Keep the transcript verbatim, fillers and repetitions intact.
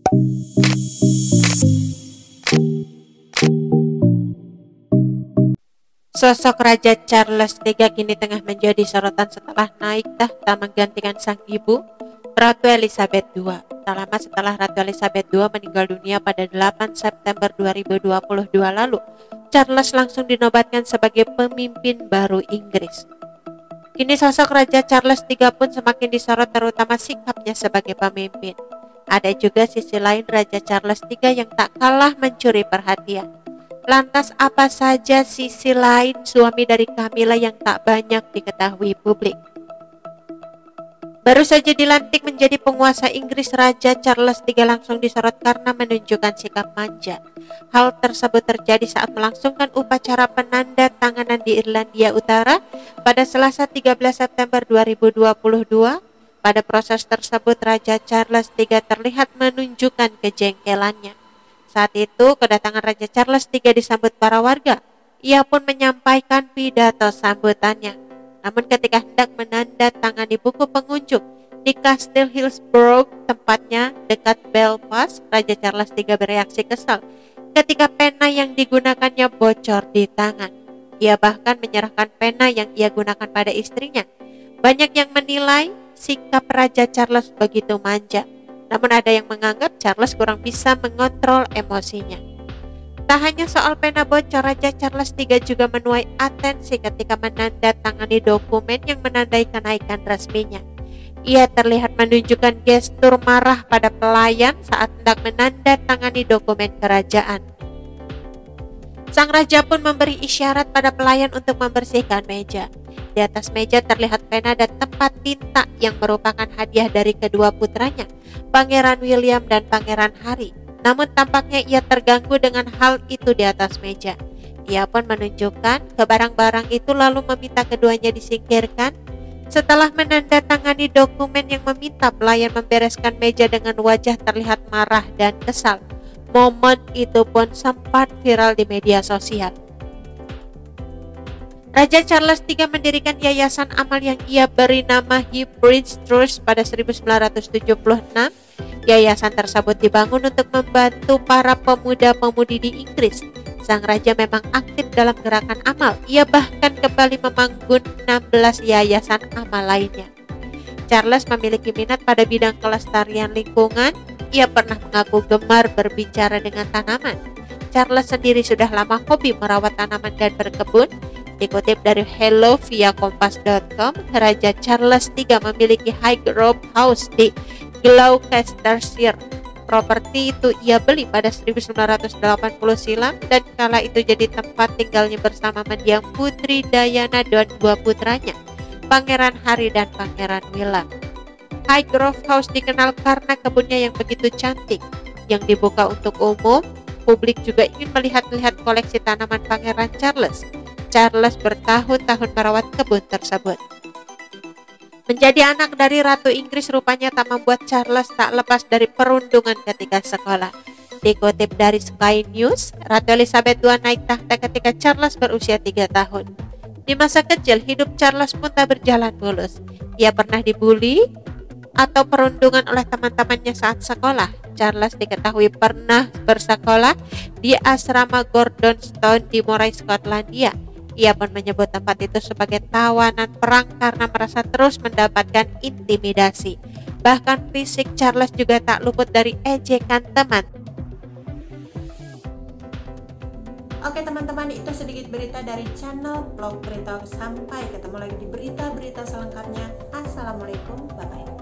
Sosok Raja Charles tiga kini tengah menjadi sorotan setelah naik tahta menggantikan sang ibu, Ratu Elizabeth kedua. Tak lama setelah Ratu Elizabeth kedua meninggal dunia pada delapan September dua ribu dua puluh dua lalu, Charles langsung dinobatkan sebagai pemimpin baru Inggris. Kini sosok Raja Charles tiga pun semakin disorot, terutama sikapnya sebagai pemimpin. Ada juga sisi lain Raja Charles tiga yang tak kalah mencuri perhatian. Lantas apa saja sisi lain suami dari Camilla yang tak banyak diketahui publik? Baru saja dilantik menjadi penguasa Inggris, Raja Charles tiga langsung disorot karena menunjukkan sikap manja. Hal tersebut terjadi saat melangsungkan upacara penandatanganan di Irlandia Utara pada Selasa tiga belas September dua ribu dua puluh dua. Pada proses tersebut Raja Charles tiga terlihat menunjukkan kejengkelannya. Saat itu kedatangan Raja Charles tiga disambut para warga. Ia pun menyampaikan pidato sambutannya. Namun ketika hendak menandatangani buku pengunjung di Castle Hillsborough, tempatnya dekat Belfast, Raja Charles tiga bereaksi kesal ketika pena yang digunakannya bocor di tangan. Ia bahkan menyerahkan pena yang ia gunakan pada istrinya. Banyak yang menilai sikap Raja Charles begitu manja. Namun ada yang menganggap Charles kurang bisa mengontrol emosinya. Tak hanya soal pena bocor, Raja Charles tiga juga menuai atensi ketika menandatangani dokumen yang menandai kenaikan resminya. Ia terlihat menunjukkan gestur marah pada pelayan saat hendak menandatangani dokumen kerajaan. Sang raja pun memberi isyarat pada pelayan untuk membersihkan meja. Di atas meja terlihat pena dan tempat tinta yang merupakan hadiah dari kedua putranya, Pangeran William dan Pangeran Harry. Namun tampaknya ia terganggu dengan hal itu di atas meja. Ia pun menunjukkan ke barang-barang itu lalu meminta keduanya disingkirkan. Setelah menandatangani dokumen yang meminta pelayan membereskan meja dengan wajah terlihat marah dan kesal. Momen itu pun sempat viral di media sosial. Raja Charles tiga mendirikan yayasan amal yang ia beri nama Highbridge Trust pada seribu sembilan ratus tujuh puluh enam. Yayasan tersebut dibangun untuk membantu para pemuda-pemudi di Inggris. Sang raja memang aktif dalam gerakan amal. Ia bahkan kembali membangun enam belas yayasan amal lainnya. Charles memiliki minat pada bidang kelestarian lingkungan. Ia pernah mengaku gemar berbicara dengan tanaman. Charles sendiri sudah lama hobi merawat tanaman dan berkebun. Dikutip dari Hello via kompas dot com, Raja Charles tiga memiliki Highgrove House di Gloucestershire. Properti itu ia beli pada seribu sembilan ratus delapan puluh silam dan kala itu jadi tempat tinggalnya bersama mendiang Putri Diana dan dua putranya, Pangeran Harry dan Pangeran William. Highgrove House dikenal karena kebunnya yang begitu cantik, yang dibuka untuk umum. Publik juga ingin melihat-lihat koleksi tanaman Pangeran Charles. Charles bertahun-tahun merawat kebun tersebut. Menjadi anak dari Ratu Inggris rupanya tak membuat Charles tak lepas dari perundungan ketika sekolah. Dikutip dari Sky News, Ratu Elizabeth kedua naik tahta ketika Charles berusia tiga tahun. Di masa kecil, hidup Charles pun tak berjalan mulus. Ia pernah dibully atau perundungan oleh teman-temannya saat sekolah. Charles diketahui pernah bersekolah di asrama Gordonstoun di Moray, Skotlandia. Ia pun menyebut tempat itu sebagai tawanan perang karena merasa terus mendapatkan intimidasi. Bahkan fisik Charles juga tak luput dari ejekan teman. Oke teman-teman, itu sedikit berita dari channel Vlog Berita. Sampai ketemu lagi di berita-berita selengkapnya. Assalamualaikum, bye-bye.